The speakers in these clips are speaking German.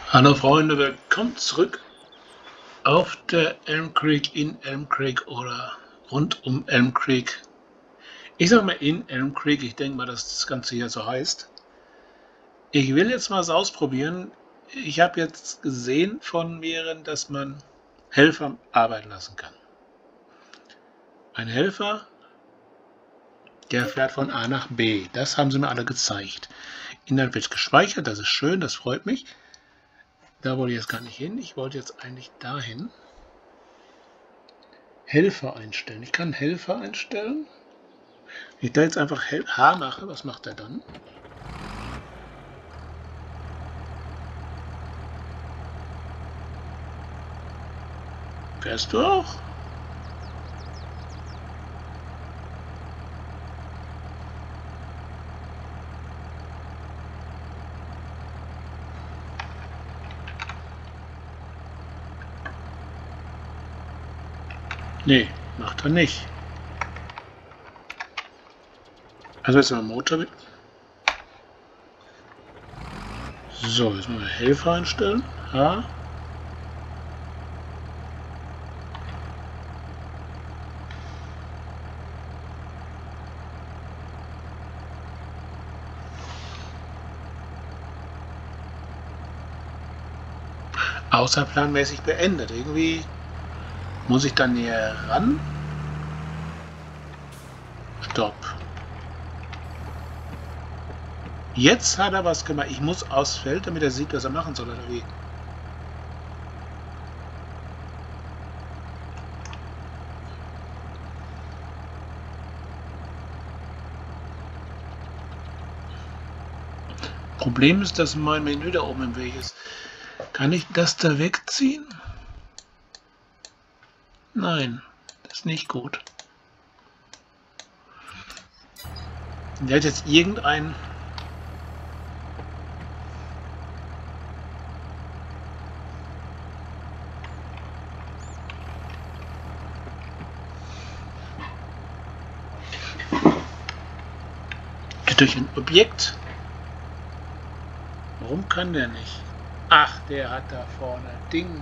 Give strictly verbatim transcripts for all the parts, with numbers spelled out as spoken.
Hallo Freunde, willkommen zurück auf der Elm Creek, in Elm Creek oder rund um Elm Creek. Ich sag mal in Elm Creek, ich denke mal, dass das Ganze hier so heißt. Ich will jetzt mal was ausprobieren. Ich habe jetzt gesehen von mehreren, dass man Helfer arbeiten lassen kann. Ein Helfer, der fährt von A nach B. Das haben sie mir alle gezeigt. Inhalt wird gespeichert, das ist schön, das freut mich. Da wollte ich jetzt gar nicht hin. Ich wollte jetzt eigentlich dahin. Helfer einstellen. Ich kann Helfer einstellen. Wenn ich da jetzt einfach H mache, was macht er dann? Fährst du auch? Nee, macht er nicht. Also jetzt mal Motor. So, jetzt mal Helfer einstellen. H. Außerplanmäßig beendet. Irgendwie muss ich dann näher ran. Stopp. Jetzt hat er was gemacht. Ich muss aufs Feld, damit er sieht, was er machen soll, oder wie? Problem ist, dass mein Menü da oben im Weg ist. Kann ich das da wegziehen? Nein, das ist nicht gut. Der hat jetzt irgendein... durch ein Objekt. Warum kann der nicht? Ach, der hat da vorne Ding.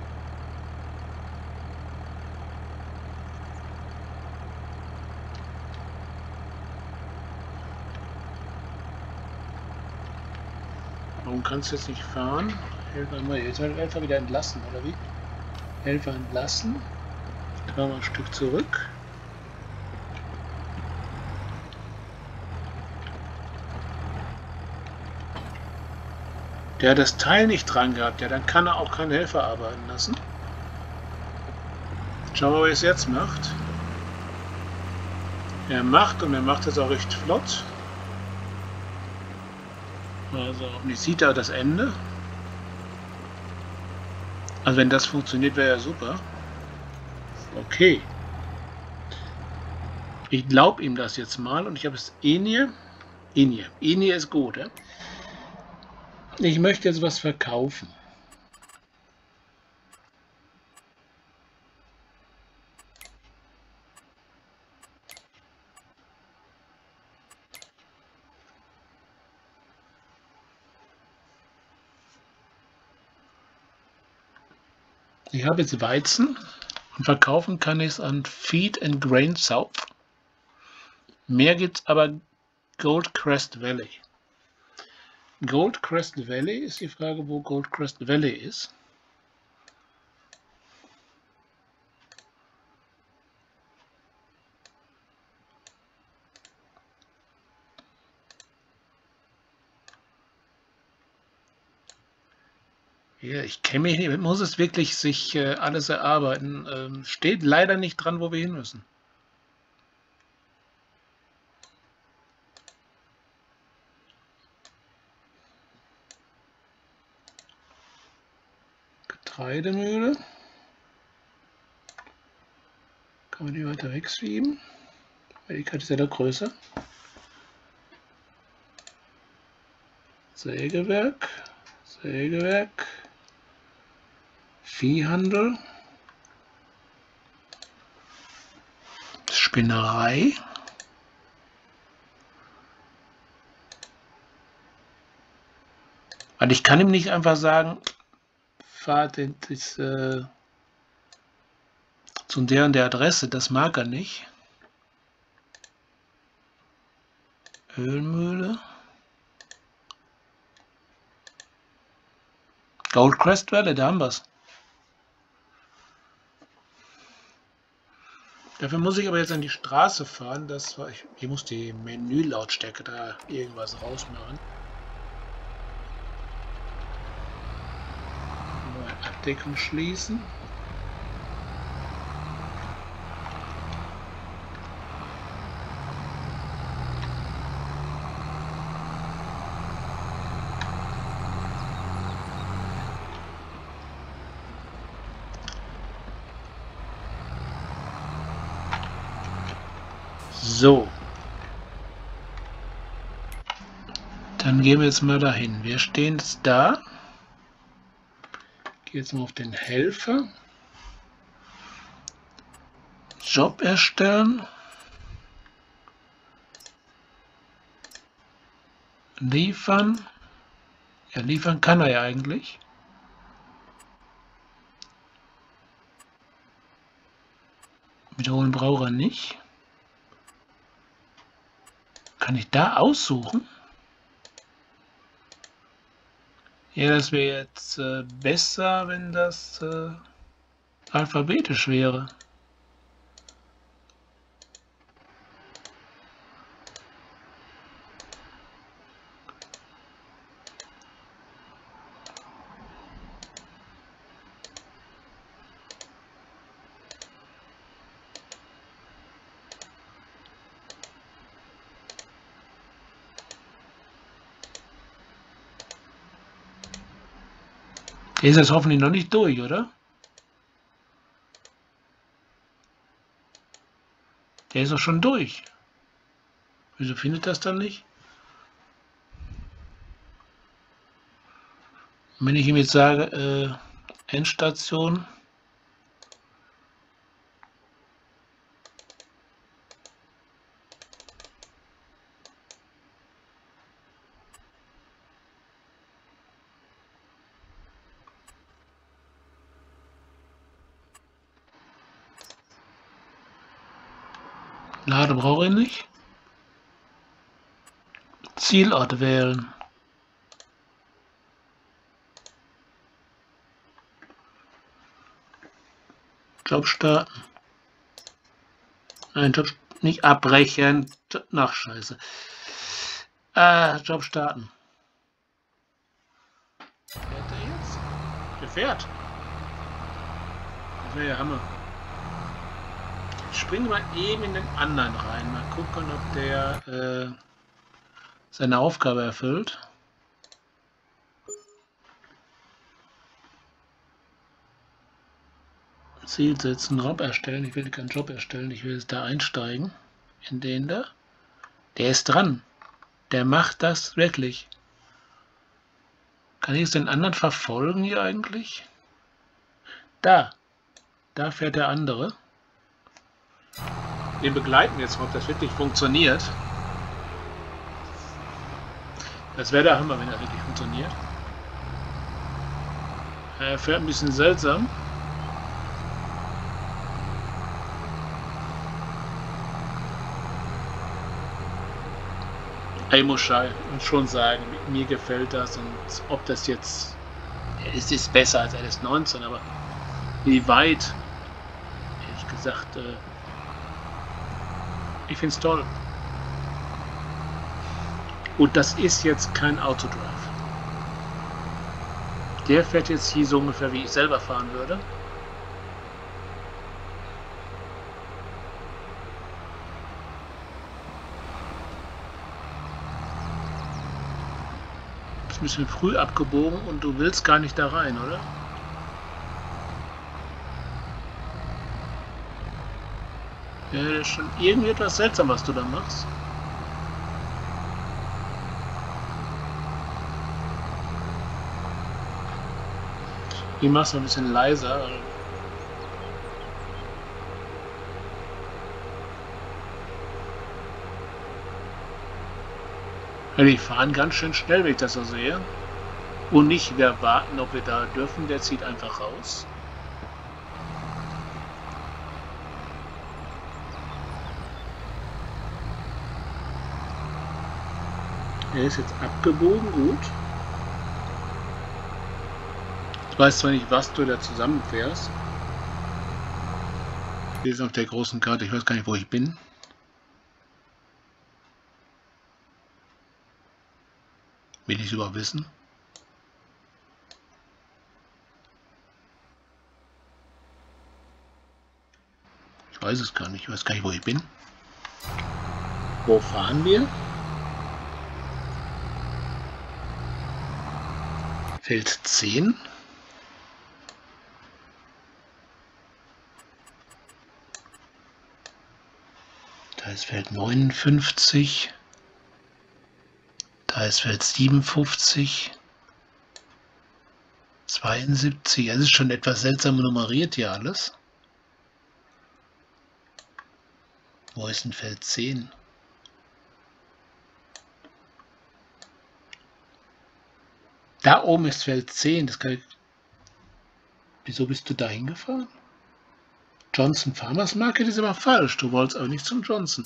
Warum kannst du jetzt nicht fahren? Helfer mal, jetzt wird Helfer wieder entlassen, oder wie? Helfer entlassen. Fahren wir ein Stück zurück. Der hat das Teil nicht dran gehabt, ja, dann kann er auch keinen Helfer arbeiten lassen. Schauen wir mal, wie es jetzt macht. Er macht und er macht es auch recht flott. Also, und ich sieht da das Ende. Also, wenn das funktioniert, wäre ja super. Okay. Ich glaube ihm das jetzt mal und ich habe es Enie. Enie. Enie ist gut, ja? Ich möchte jetzt was verkaufen. Ich habe jetzt Weizen und verkaufen kann ich es an Feed and Grain South. Mehr gibt es aber Goldcrest Valley. Goldcrest Valley ist die Frage, wo Goldcrest Valley ist. Ja, ich kenne mich nicht, muss es wirklich sich äh, alles erarbeiten. Ähm, steht leider nicht dran, wo wir hin müssen. Getreidemühle. Kann man die weiter wegschieben? Die Karte ist ja da größer. Sägewerk. Sägewerk. Viehhandel. Spinnerei. Weil ich kann ihm nicht einfach sagen, fahr den, das, äh, zu der und der Adresse, das mag er nicht. Ölmühle. Goldcrest Valley, da haben wir es. Dafür muss ich aber jetzt an die Straße fahren. Das war ich, ich muss die Menülautstärke da irgendwas rausmachen. Neue Abdeckung schließen. So. Dann gehen wir jetzt mal dahin. Wir stehen jetzt da. Gehe jetzt mal auf den Helfer. Job erstellen. Liefern. Ja, liefern kann er ja eigentlich. Wiederholen braucht er nicht. Kann ich da aussuchen? Ja, das wäre jetzt äh, besser, wenn das äh, alphabetisch wäre. Der ist jetzt hoffentlich noch nicht durch, oder? Der ist doch schon durch. Wieso findet das dann nicht? Und wenn ich ihm jetzt sage, äh, Endstation, Lade brauche ich nicht. Zielort wählen. Job starten. Nein, Job nicht abbrechen. Nach Scheiße. Ah, Job starten. Fährt der jetzt? Der fährt. Das wäre ja Hammer. Ich springe mal eben in den anderen rein. Mal gucken, ob der äh, seine Aufgabe erfüllt. Ziel setzen, Job erstellen. Ich will keinen Job erstellen. Ich will jetzt da einsteigen. In den da. Der ist dran. Der macht das wirklich. Kann ich jetzt den anderen verfolgen hier eigentlich? Da. Da fährt der andere. Den begleiten wir jetzt, ob das wirklich funktioniert. Das wäre der Hammer, wenn er wirklich funktioniert. Er fährt ein bisschen seltsam. Ich muss schon sagen, mir gefällt das, und ob das jetzt, es ist besser als L S neunzehn, aber wie weit, ehrlich gesagt, äh, ich finde es toll. Und das ist jetzt kein Autodrive. Der fährt jetzt hier so ungefähr, wie ich selber fahren würde. Ein bisschen früh abgebogen und du willst gar nicht da rein, oder? Ja, das ist schon irgendwie etwas seltsam, was du da machst. Ich mach's ein bisschen leiser. Ja, die fahren ganz schön schnell, wenn ich das so sehe. Und nicht wieder warten, ob wir da dürfen. Der zieht einfach raus. Er ist jetzt abgebogen, gut. Ich weiß zwar nicht, was du da zusammenfährst. Hier ist auf der großen Karte, ich weiß gar nicht, wo ich bin. Will ich es überhaupt wissen? Ich weiß es gar nicht, ich weiß gar nicht, wo ich bin. Wo fahren wir? Feld zehn. Da ist Feld neunundfünfzig. Da ist Feld siebenundfünfzig. zweiundsiebzig. Es ist schon etwas seltsam nummeriert hier alles. Wo ist denn Feld zehn? Da oben ist Feld zehn. Das kann ich... Wieso bist du da hingefahren? Johnson Farmers Market ist aber falsch. Du wolltest aber nicht zum Johnson.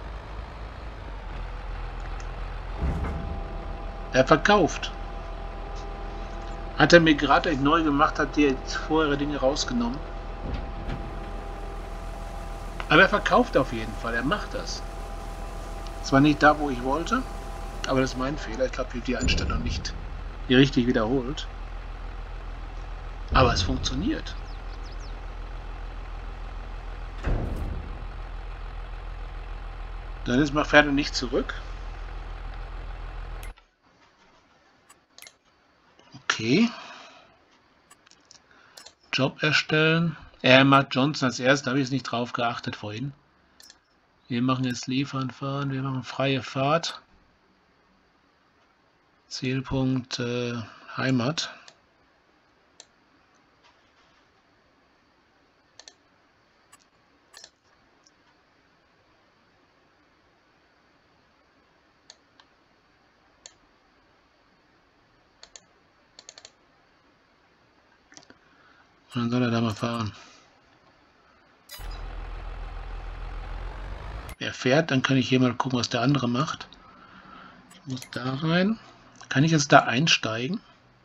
Er verkauft. Hat er mir gerade neu gemacht, hat die vorherige Dinge rausgenommen. Aber er verkauft auf jeden Fall. Er macht das. Zwar nicht da, wo ich wollte, aber das ist mein Fehler. Ich glaube, ich habe die Einstellung nicht richtig wiederholt. Aber es funktioniert. Dann ist mein Pferd nicht zurück. Okay. Job erstellen. Er macht Johnson als erstes, da habe ich jetzt nicht drauf geachtet vorhin. Wir machen jetzt Liefern, Fahren, wir machen freie Fahrt. Zielpunkt äh, Heimat. Und dann soll er da mal fahren. Wer fährt, dann kann ich hier mal gucken, was der andere macht. Ich muss da rein. Kann ich jetzt da einsteigen?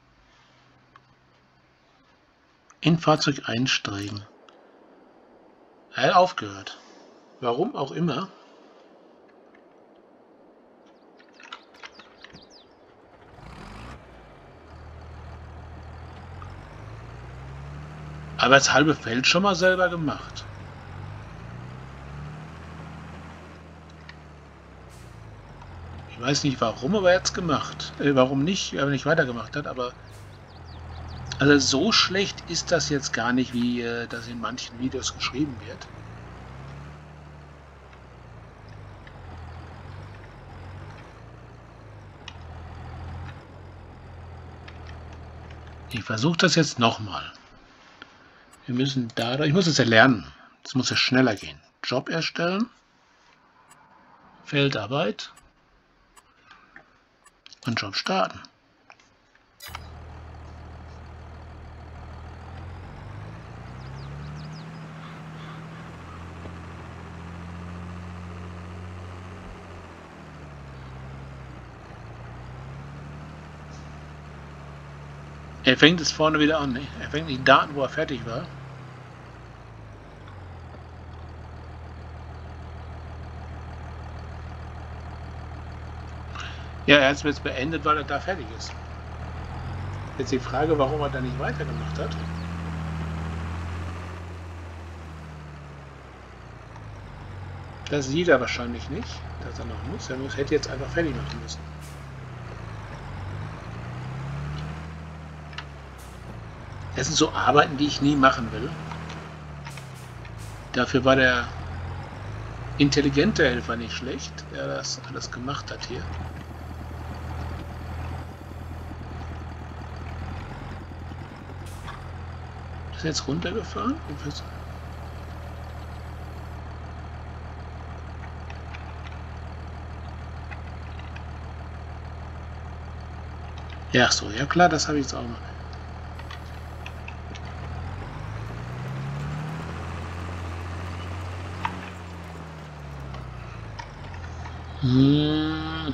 In Fahrzeug einsteigen. Er hat aufgehört. Warum auch immer. Aber das halbe Feld schon mal selber gemacht. Ich weiß nicht warum, aber er hat es gemacht. Äh, warum nicht, wenn er nicht weitergemacht hat, aber... Also so schlecht ist das jetzt gar nicht, wie äh, das in manchen Videos geschrieben wird. Ich versuche das jetzt nochmal. Wir müssen da... Ich muss es ja lernen. Es muss ja schneller gehen. Job erstellen. Feldarbeit. Und Job starten. Er fängt es vorne wieder an. Ne? Er fängt nicht da an, wo er fertig war. Ja, er hat es jetzt beendet, weil er da fertig ist. Jetzt die Frage, warum er da nicht weitergemacht hat. Das sieht er wahrscheinlich nicht, dass er noch muss. Er muss, hätte jetzt einfach fertig machen müssen. Das sind so Arbeiten, die ich nie machen will. Dafür war der intelligente Helfer nicht schlecht, der das alles gemacht hat hier. Ist er jetzt runtergefahren? Ja, so, ja klar, das habe ich jetzt auch noch. Hm.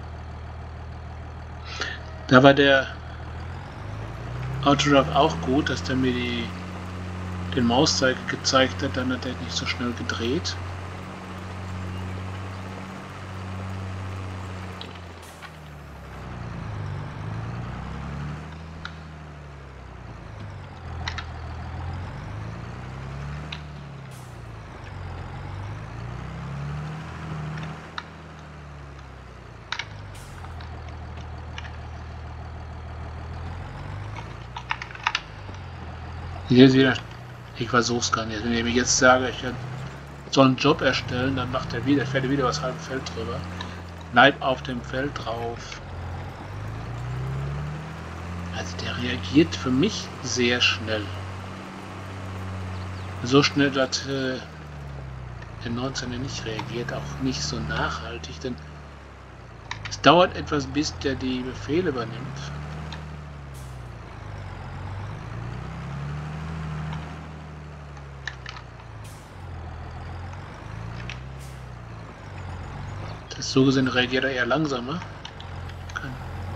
Da war der Autodrive auch gut, dass der mir die, den Mauszeiger gezeigt hat, dann hat er nicht so schnell gedreht. Hier ist wieder, ich versuch's gar nicht. Wenn ich mir jetzt sage, ich soll einen Job erstellen, dann macht er wieder, fährt er wieder was halb Feld drüber. Bleib auf dem Feld drauf. Also der reagiert für mich sehr schnell. So schnell, dass äh, der neunzehner nicht reagiert, auch nicht so nachhaltig, denn es dauert etwas, bis der die Befehle übernimmt. Das so gesehen reagiert er eher langsamer. Kann.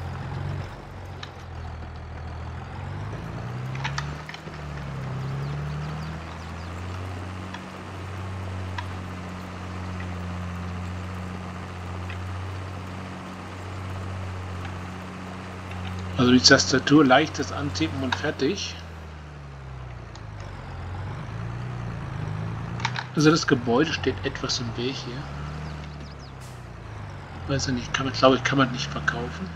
Also die Tastatur, leichtes Antippen und fertig. Also das Gebäude steht etwas im Weg hier. Weiß ich nicht, kann man, glaube ich, kann man nicht verkaufen.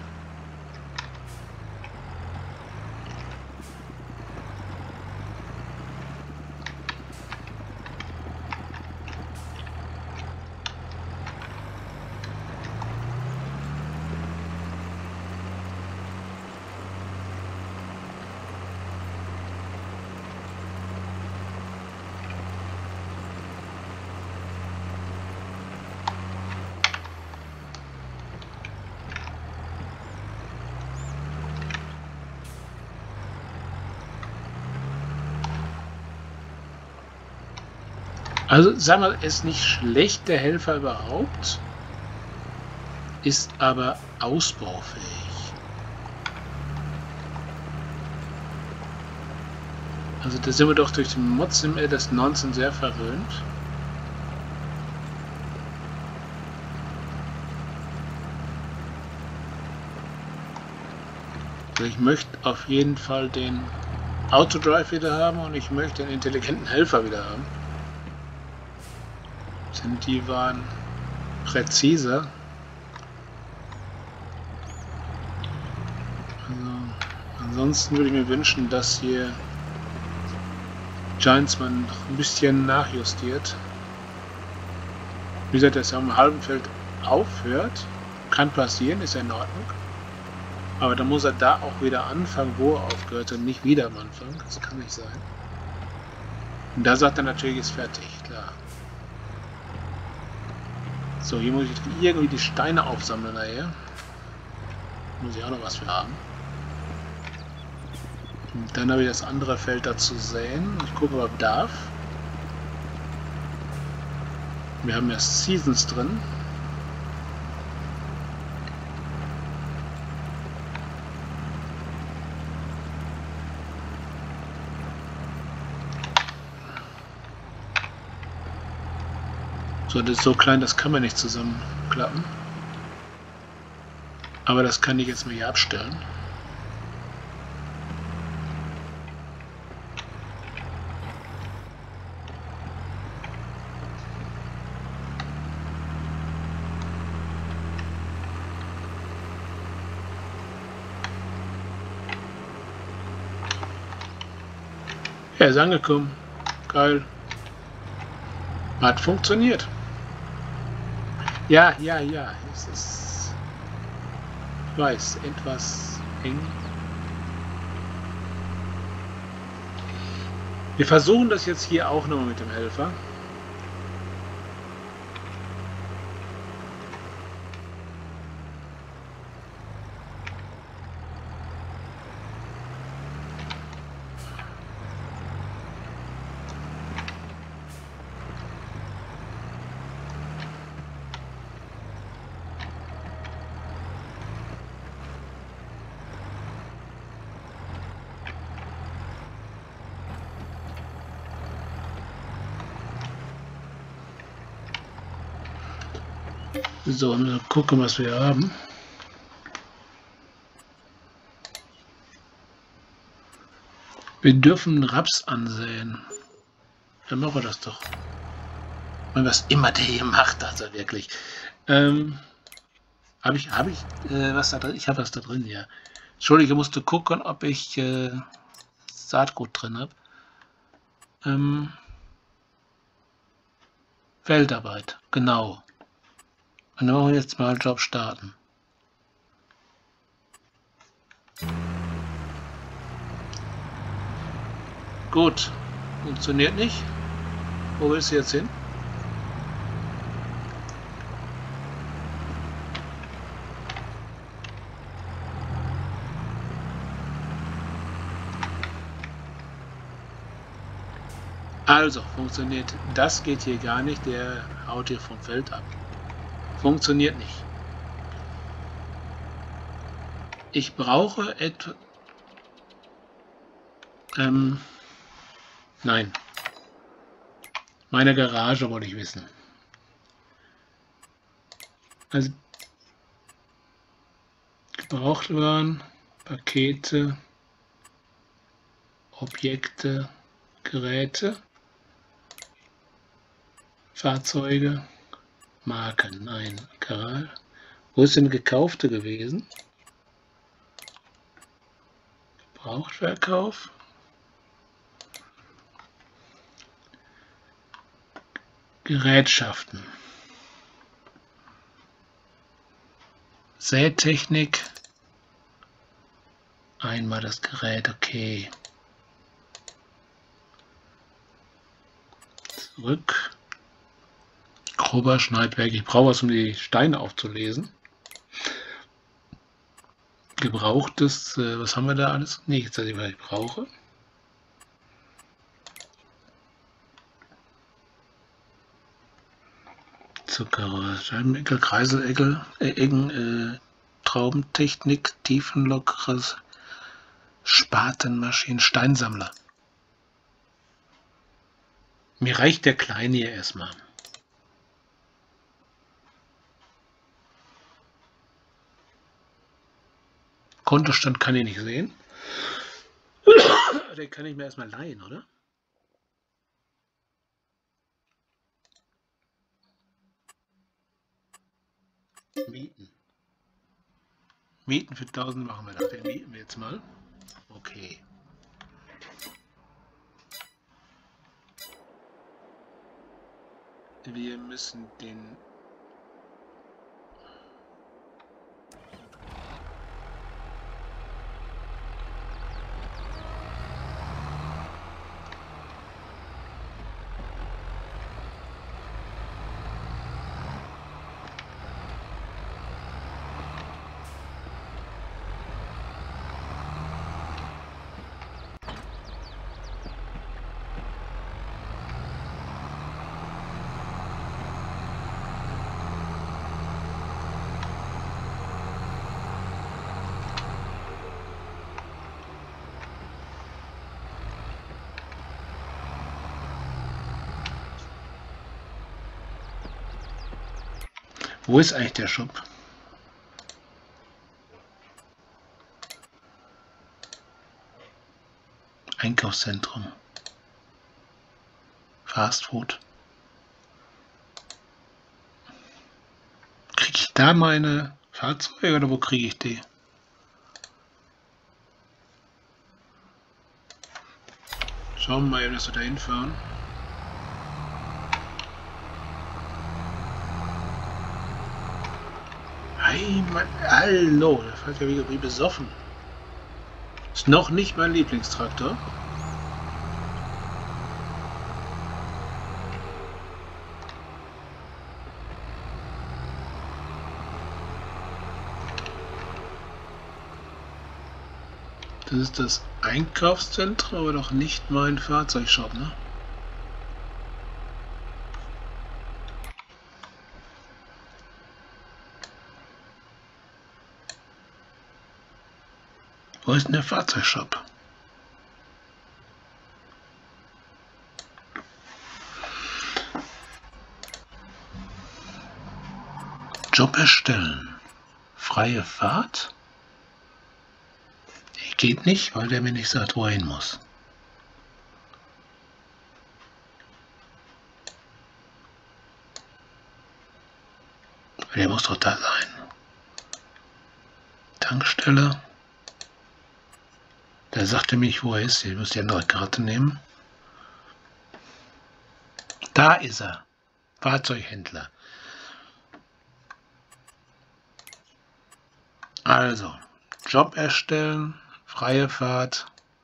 Also sagen wir, ist nicht schlecht, der Helfer überhaupt, ist aber ausbaufähig. Also da sind wir doch durch den Mods im L S neunzehn sehr verwöhnt. Also ich möchte auf jeden Fall den Autodrive wieder haben und ich möchte den intelligenten Helfer wieder haben. Denn die waren präziser. Also, ansonsten würde ich mir wünschen, dass hier Giantsman noch ein bisschen nachjustiert. Wie gesagt, dass er am halben Feld aufhört, kann passieren, ist ja in Ordnung. Aber dann muss er da auch wieder anfangen, wo er aufgehört und nicht wieder am Anfang. Das kann nicht sein. Und da sagt er natürlich, ist fertig, klar. So, hier muss ich irgendwie die Steine aufsammeln nachher. Muss ich auch noch was für haben. Und dann habe ich das andere Feld dazu säen. Ich gucke, ob er darf. Wir haben ja Seasons drin. So, das ist so klein, das kann man nicht zusammenklappen. Aber das kann ich jetzt mal hier abstellen. Er ist angekommen. Geil. Hat funktioniert. Ja, ja, ja. Es ist, ich weiß, etwas eng. Wir versuchen das jetzt hier auch nochmal mit dem Helfer. So, mal gucken, was wir haben. Wir dürfen Raps ansehen. Dann machen wir das doch. Und was immer der hier macht, also wirklich. Ähm, habe ich, habe ich äh, was da drin? Ich habe was da drin, ja. Entschuldige, musste gucken, ob ich äh, Saatgut drin habe. Ähm, Feldarbeit, genau. Und dann machen wir jetzt mal Job starten. Gut, funktioniert nicht. Wo willst du jetzt hin? Also, funktioniert. Das geht hier gar nicht, der haut hier vom Feld ab. Funktioniert nicht. Ich brauche etwa... Ähm, nein. Meine Garage wollte ich wissen. Also, Gebrauchtwaren, Pakete, Objekte, Geräte, Fahrzeuge, Marken, nein, Garage. Wo ist denn Gekaufte gewesen? Gebrauchtverkauf. Gerätschaften. Sätechnik. Einmal das Gerät, okay. Zurück. Grober Schneidwerk. Ich brauche was, um die Steine aufzulesen. Gebrauchtes, äh, was haben wir da alles? Nee, jetzt weiß ich, was ich brauche. Zuckerrohr, Scheibeneckel, Kreiseleckel, äh, Eggen, äh, Traubentechnik, Tiefenlockeres, Spatenmaschinen, Steinsammler. Mir reicht der Kleine hier erstmal. Kontostand kann ich nicht sehen. Den kann ich mir erstmal leihen, oder? Mieten. Mieten für tausend machen wir das. Den mieten wir jetzt mal. Okay. Wir müssen den... Wo ist eigentlich der Shop? Einkaufszentrum. Fast Food. Kriege ich da meine Fahrzeuge oder wo kriege ich die? Schauen wir mal eben, dass wir da hinfahren. Hey, Mann, hallo, der fährt ja wie, wie besoffen. Ist noch nicht mein Lieblingstraktor. Das ist das Einkaufszentrum, aber doch nicht mein Fahrzeugshop, ne? Wo ist denn der Fahrzeugshop? Job erstellen. Freie Fahrt? Geht nicht, weil der mir nicht sagt, wo er hin muss. Der muss doch da sein. Tankstelle. Der sagte mich, wo er ist. Ich muss die andere Karte nehmen. Da ist er. Fahrzeughändler. Also, Job erstellen, freie Fahrt.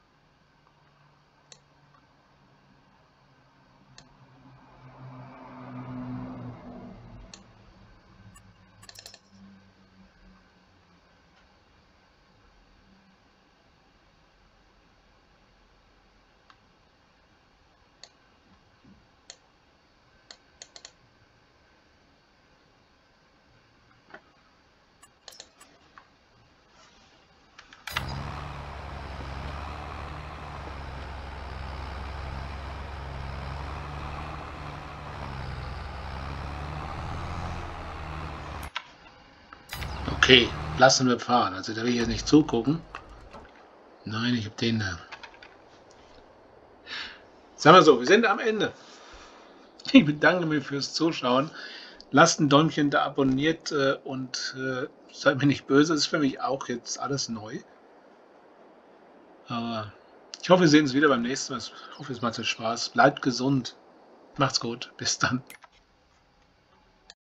Okay, lassen wir fahren. Also da will ich jetzt nicht zugucken. Nein, ich habe den da. Sagen wir so, wir sind am Ende. Ich bedanke mich fürs Zuschauen. Lasst ein Däumchen da, abonniert äh, und äh, seid mir nicht böse. Das ist für mich auch jetzt alles neu. Aber ich hoffe, wir sehen uns wieder beim nächsten Mal. Ich hoffe, es macht euch Spaß. Bleibt gesund. Macht's gut. Bis dann.